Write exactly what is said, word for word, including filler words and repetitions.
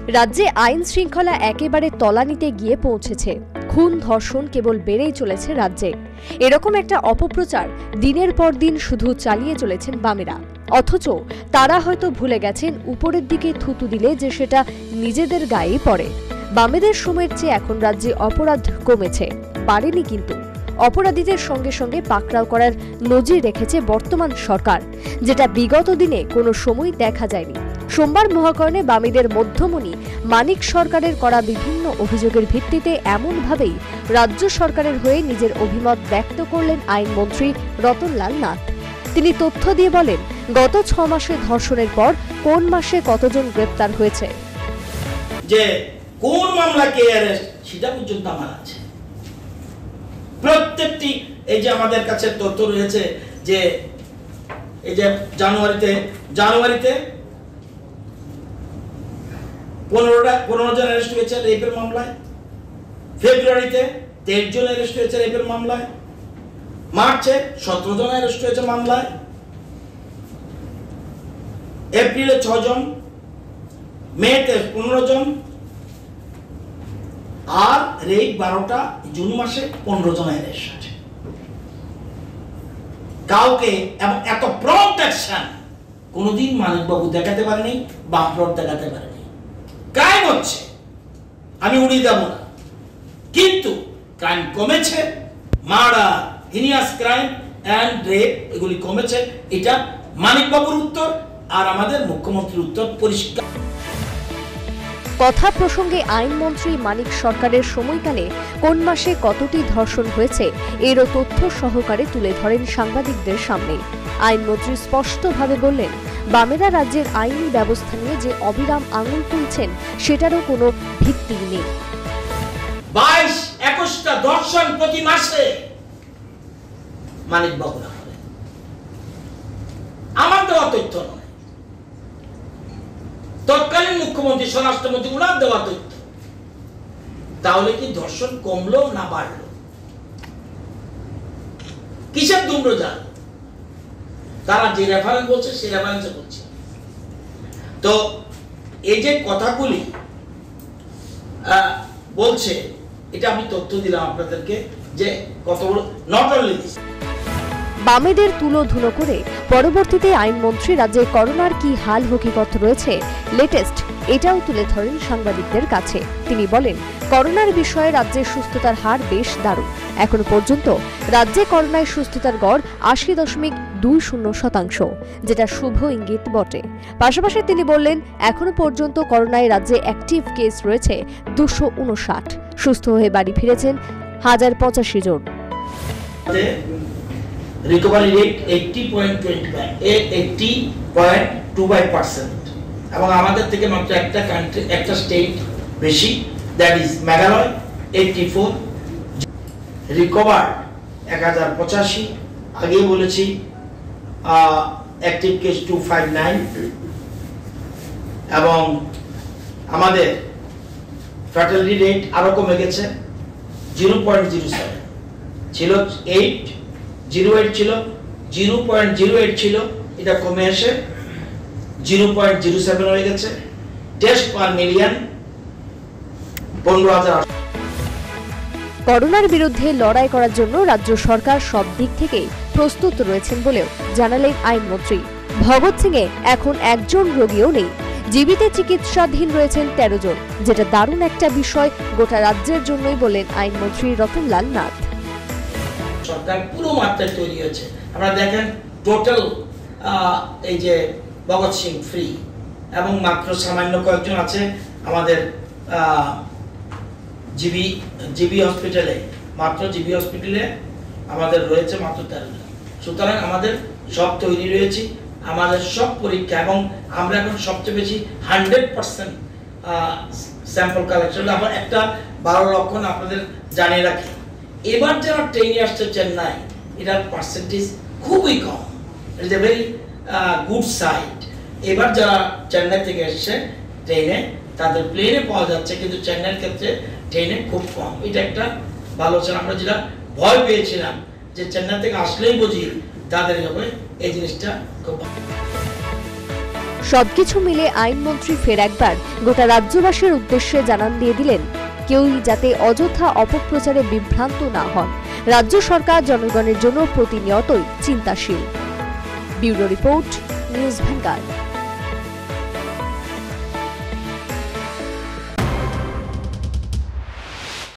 রাজ্যে আইন শৃঙ্খলা একেবারে তলানিতে গিয়ে পৌঁছেছে। খুন ধর্ষণ কেবল বেড়েই চলেছে রাজ্যে। এরকম একটা অপপ্রচার দিনের পর দিন শুধু চালিয়ে চলেছেন বামেরা। অথচ তারা হয়তো ভুলে গেছেন উপরের দিকে থুতু দিলে যে সেটা নিজেদের গায়েই পড়ে। বামেদের সময়ের চেয়ে এখন রাজ্যে অপরাধ কমেছে, পারেনি কিন্তু। অপরাধীদের সঙ্গে সঙ্গে পাকড়াও করার নজির রেখেছে বর্তমান সরকার, যেটা বিগত দিনে কোনো সময় দেখা যায়নি। সোমবার মহাকরণে বামেদের মধ্যমণি মানিক সরকারের করা বিভিন্ন অভিযোগের ভিত্তিতে এমনভাবেই রাজ্য সরকারের হয়ে নিজের অভিমত ব্যক্ত করলেন আইনমন্ত্রী রতনলাল নাথ। তিনি তথ্য দিয়ে বলেন, গত ছ মাসে ধর্ষণের পর কোন মাসে কতজন গ্রেপ্তার হয়েছে, যে কোন মামলা কে অ্যারেস্ট সেটা পর্যন্ত আমার আছে। প্রত্যেকটি এই যে আমাদের কাছে তথ্য রয়েছে যে এই যে জানুয়ারিতে জানুয়ারিতে পনেরোটা পনেরো জন অ্যারেস্ট হয়েছে রেপের মামলায়, ফেব্রুয়ারিতে তেইশ জন অ্যারেস্ট হয়েছে রেপের মামলায়, মার্চে সতেরো জন অ্যারেস্ট হয়েছে মামলায়, এপ্রিলে ছ জন, মেতে পনেরো জন, আর রেপ বারোটা, জুন মাসে পনেরো জন অ্যারেস্ট। কাউকে এবং এত প্রম্পট অ্যাকশন কোনোদিন মানিকবাবু দেখাতে পারেনি, বামফ্রন্ট দেখাতে পারেনি। ক্রাইম হচ্ছে, আমি উড়িয়ে দেব না, কিন্তু ক্রাইম কমেছে। Murder, heinous crime and rape এগুলি কমেছে। এটা মানিকবাবুর উত্তর আর আমাদের মুখ্যমন্ত্রীর উত্তর পরিষ্কার। কথা প্রসঙ্গে আইনমন্ত্রী মানিক সরকারের সময়কালে কোন মাসে কতটি ধর্ষণ হয়েছে এরও তথ্য সহকারে তুলে ধরেন সাংবাদিকদের সামনে। আইনমন্ত্রী স্পষ্টভাবে বললেন, বামেরা রাজ্যের আইনি ব্যবস্থা নিয়ে যে অবিরাম আঙুল তুলছেন সেটারও কোনো ভিত্তি নেই। বাইশ একুশটা ধর্ষণ প্রতি মাসে মানিকবাবু না করে, আমার দেওয়া তথ্য নয়, তৎকালীন মুখ্যমন্ত্রী স্বরাষ্ট্রমন্ত্রী উনার দেওয়া তথ্য। তাহলে কি ধর্ষণ কমলো না বাড়লো? কিসের ধূম্রজাল? তারা যে রেফারেন্স বলছে সেই রেফারেন্সে বলছে। তো এই যে কথাগুলি বলছে, এটা আমি তথ্য দিলাম আপনাদেরকে যে কত বড় নট অনলি দিস। বামেদের তুলো ধুলো করে পরবর্তীতে আইনমন্ত্রী রাজ্যে করোনার কি হাল হকিকত রয়েছে লেটেস্ট এটাও তুলে ধরেন সাংবাদিকদের কাছে। তিনি বলেন, করোনার বিষয়ে রাজ্যের সুস্থতার হার বেশ দারুণ। এখন পর্যন্ত রাজ্যে করোনায় সুস্থতার গড় আশি দশমিক দুই শূন্য শতাংশ, যেটা শুভ ইঙ্গিত বটে। পাশাপাশি তিনি বললেন, এখনো পর্যন্ত করোনায় রাজ্যে অ্যাক্টিভ কেস রয়েছে দুশো উনষাট, সুস্থ হয়ে বাড়ি ফিরেছেন হাজার পঁচাশি জন। রিকভারি রেট আশি পয়েন্ট দুই ফাইভ আশি পয়েন্ট দুই ফাইভ পার্সেন্ট, এবং আমাদের থেকে মাত্র একটা কান্ট্রি একটা স্টেট বেশি, দ্যাট ইজ মেঘালয় চুরাশি। রিকভার এক হাজার পঁচাশি, আগেই বলেছি। অ্যাক্টিভ কেস দুশো উনপঞ্চাশ, এবং আমাদের ফ্যাটালিটি রেট আরো কমে গেছে, জিরো পয়েন্ট জিরো সেভেন ছিল এইট জিরো এইট ছিল জিরো পয়েন্ট জিরো এইট ছিল, এটা কমে এসে জিরো পয়েন্ট জিরো সেভেন হয়ে গেছে। টেস্ট পার মিলিয়ন পনেরো হাজার। করোনার বিরুদ্ধে লড়াই করার জন্য রাজ্য সরকার সব দিক থেকেই প্রস্তুত রয়েছেন বলেও জানালেন আইনমন্ত্রী। ভগৎ সিং এ এখন একজন রোগীও নেই, জীবিত চিকিৎসাধীন রয়েছেন তেরো জন, যেটা দারুণ একটা বিষয় গোটা রাজ্যের জন্যই বলেন আইনমন্ত্রী রতনলাল নাথ। সরকার পুরো মাত্রায় তৈরি হয়েছে। আপনারা দেখেন, টোটাল এই যে ভগৎ সিং ফ্রি, এবং মাত্র সামান্য কয়েকজন আছে আমাদের জিবি জিবি হসপিটালে, মাত্র জিবি হসপিটালে আমাদের রয়েছে মাত্র তেরো জন। সুতরাং আমাদের সব তৈরি রয়েছে, আমাদের সব পরীক্ষা, এবং আমরা এখন সবচেয়ে বেশি হান্ড্রেড পার্সেন্ট স্যাম্পল কালেকশন। আবার একটা ভালো লক্ষণ আপনাদের জানিয়ে রাখি, এবার যারা ট্রেনে আসছে চেন্নাই, এটার পার্সেন্টেজ খুবই কম। It's a very good side. এবার যারা চেন্নাই থেকে এসছে ট্রেনে, তাদের প্লেনে পাওয়া যাচ্ছে, কিন্তু চেন্নাইয়ের ক্ষেত্রে ট্রেনে খুব কম। এটা একটা ভালো ছিল। আমরা যেটা ভয় পেয়েছিলাম যে চেন্নাই থেকে আসলেই বুঝি তাদের হবে, এই জিনিসটা খুব ভালো। সবকিছু মিলে আইনমন্ত্রী ফের একবার গোটা রাজ্যবাসীর উদ্দেশ্যে জানান দিয়ে দিলেন, কেউই যাতে অযথা অপপ্রচারে বিভ্রান্ত না হন। রাজ্য সরকার জনগণের জন্য প্রতিনিয়তই চিন্তাশীল। Bureau report, news vanguard.